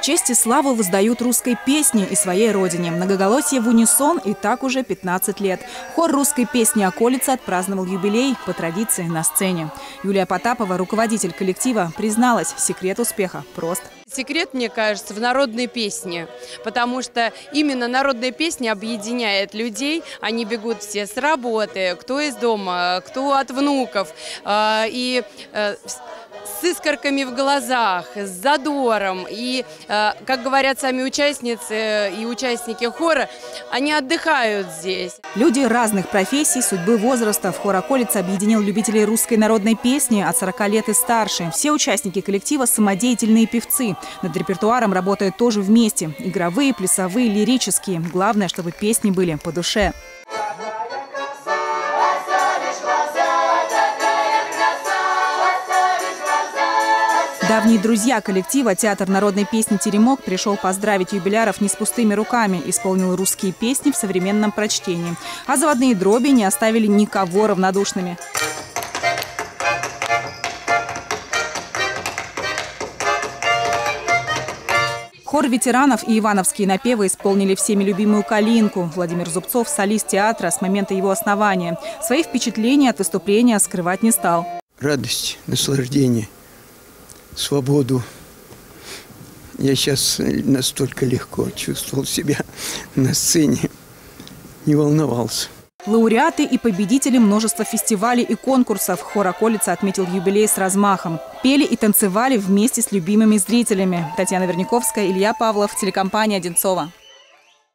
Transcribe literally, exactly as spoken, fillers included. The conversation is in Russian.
Честь и славу воздают русской песне и своей родине. Многоголосие в унисон и так уже пятнадцать лет. Хор русской песни «Околица» отпраздновал юбилей по традиции на сцене. Юлия Потапова, руководитель коллектива, призналась, секрет успеха прост. Секрет, мне кажется, в народной песне, потому что именно народная песня объединяет людей. Они бегут все с работы, кто из дома, кто от внуков. И с искорками в глазах, с задором. И, как говорят сами участницы и участники хора, они отдыхают здесь. Люди разных профессий, судьбы, возраста. Хор «Околица» объединил любителей русской народной песни от сорока лет и старше. Все участники коллектива – самодеятельные певцы. Над репертуаром работают тоже вместе. Игровые, плясовые, лирические. Главное, чтобы песни были по душе. Давние друзья коллектива, театр народной песни «Теремок» пришел поздравить юбиляров не с пустыми руками, исполнил русские песни в современном прочтении. А заводные дроби не оставили никого равнодушными. Хор ветеранов и ивановские напевы исполнили всеми любимую «Калинку». Владимир Зубцов, солист театра с момента его основания. Свои впечатления от выступления скрывать не стал. Радость, наслаждение, свободу. Я сейчас настолько легко чувствовал себя на сцене, не волновался. Лауреаты и победители множества фестивалей и конкурсов. Хор «Околица» отметил юбилей с размахом. Пели и танцевали вместе с любимыми зрителями. Татьяна Верняковская, Илья Павлов, телекомпания «Одинцово».